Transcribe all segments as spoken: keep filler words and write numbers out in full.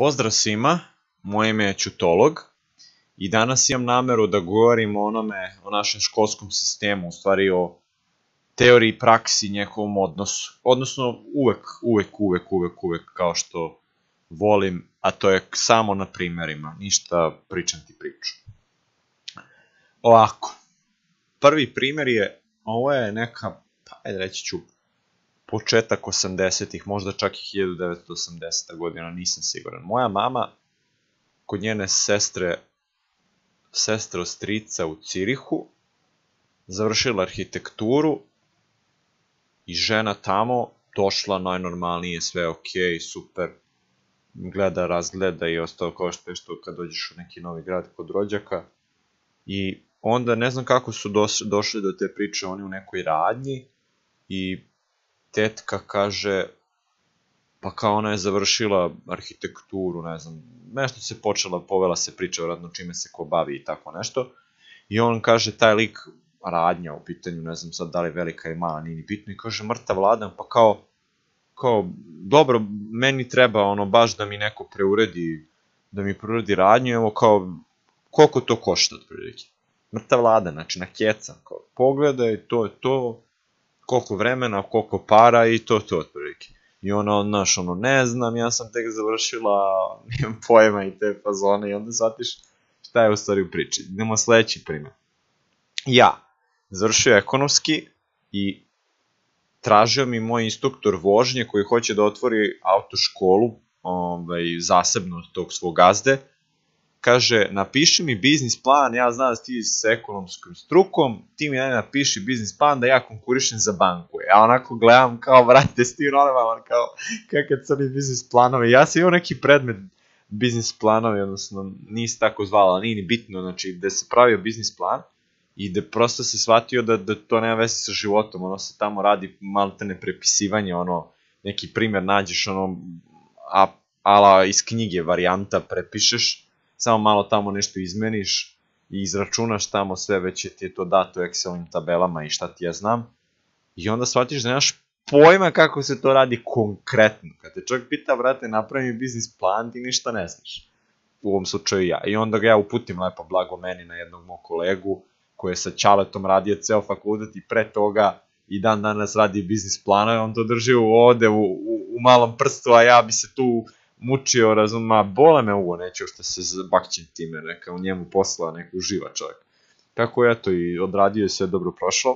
Pozdrav svima, moje ime je Ćutolog i danas imam nameru da govorim o onome, o našem školskom sistemu, u stvari o teoriji i praksi njegovom odnosu. Odnosno uvek, uvek, uvek, uvek, uvek kao što volim, a to je samo na primerima, ništa pričam ti priču. Ovako, prvi primer je, ovo je neka, pa ajde reći ću, početak osamdesetih, možda čak i hiljadu devetsto osamdeseta godina, nisam siguran. Moja mama, kod njene sestre, sestre od strica u Cirihu, završila arhitekturu i žena tamo došla najnormalnije, sve ok, super, gleda, razgleda i ostalo kao što je što kad dođeš u neki novi grad kod rođaka. I onda ne znam kako su došli do te priče, oni u nekoj radnji i tetka kaže, pa kao ona je završila arhitekturu, ne znam, nešto se počela, povela se priča vratno čime se ko bavi i tako nešto. I on kaže, taj lik, radnja u pitanju, ne znam sad da li je velika ili mala, nije ni bitno, i kaže, mrtav ladan, pa kao, kao, dobro, meni treba ono baš da mi neko preuredi, da mi preuredi radnju, evo kao, koliko to košta otprilike. Mrtav ladan, znači na keca, kao, pogledaj, to je to, koliko vremena, koliko para i to to otprilike. I ona, znaš, ono, ne znam, ja sam tek završila, nijem pojma i te fazone i onda shvatiš šta je u stvari u priči. Idemo sledeći primjer. Ja, završio ekonomski i tražio mi moj instruktor vožnje koji hoće da otvori autoškolu, ovaj, zasebno od tog svog gazde. Kaže, napiši mi biznis plan, ja znam da ti s ekonomskom strukom, ti mi ne napiši biznis plan da ja konkurišem za banku. Ja onako gledam kao, vrate, sti normalan, kao, kakve crni biznis planovi. Ja sam imao neki predmet biznis planovi, odnosno nisi tako zvala, nije ni bitno, znači gde se pravio biznis plan i gde prosto se shvatio da, da to nema veze sa životom, ono se tamo radi maltene prepisivanje, ono, neki primjer nađeš, ono, a, ala iz knjige varijanta prepišeš, samo malo tamo nešto izmeniš i izračunaš tamo sve, već ti je to dato u Excelovim tabelama i šta ti ja znam. I onda shvatiš da nemaš pojma kako se to radi konkretno. Kad te čovjek pita, brate, napravi mi biznis plan, ti ništa ne znaš. U ovom slučaju ja. I onda ga ja uputim lepo blago meni na jednog mog kolegu koji je sa Ćaletom radio ceo fakultet i pre toga i dan danas radi biznis planove, on to drži ovde u, u, u malom prstu, a ja bi se tu mučio, razuma, bole me uvo, neću što se bakćem time, neka u njemu posla, neka uživa čovjek. Tako je, eto, i odradio je sve dobro prošlo.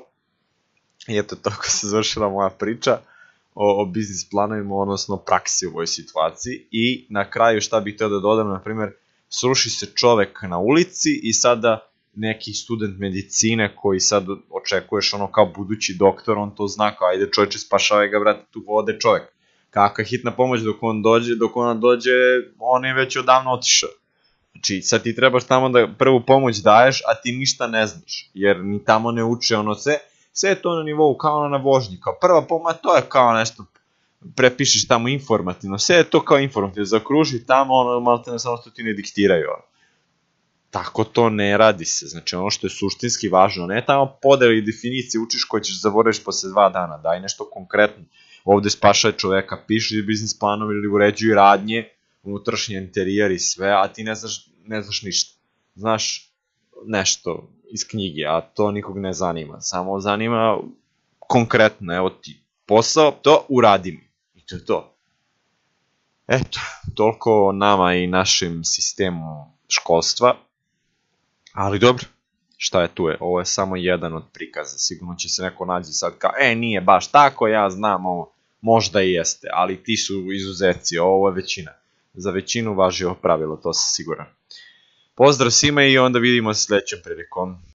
I eto, tako se završila moja priča o, o biznis planovima, odnosno praksi u ovoj situaciji. I na kraju šta bih htio da dodam, na primjer, sruši se čovek na ulici i sada neki student medicine koji sad očekuješ ono kao budući doktor, on to zna kao, ajde čovječe, spašavaj ga, brate, tu vode čovjek. Kakva hitna pomoć, dok on dođe, dok ona dođe, on je već odavno otišao. Znači, sad ti trebaš tamo da prvu pomoć daješ, a ti ništa ne znaš, jer ni tamo ne uče ono sve, sve je to na nivou kao ono na vožnji, kao prva pomoć, to je kao nešto, prepišeš tamo informativno, sve je to kao informativno, zakruži tamo, ono, malo te ne samo što ti ne diktiraju, ono. Tako to ne radi se, znači ono što je suštinski važno, ne tamo podeli definicije, učiš koje ćeš zaboraviš posle dva dana, daj nešto konkretno. Ovde spašaj čoveka, piši biznis planovi ili uređuj radnje, unutrašnji interijer i sve, a ti ne znaš, ne znaš ništa. Znaš nešto iz knjige, a to nikog ne zanima. Samo zanima konkretno, evo ti posao, to uradi mi. I to je to. Eto, toliko o nama i našem sistemu školstva. Ali dobro, šta je tu je? Ovo je samo jedan od prikaza. Sigurno će se neko nađi sad kao, e, nije baš tako, ja znam ovo. Možda i jeste, ali ti su izuzeci, ovo je većina. Za većinu važi ovo pravilo, to sam siguran. Pozdrav svima i onda vidimo se sledećom prilikom.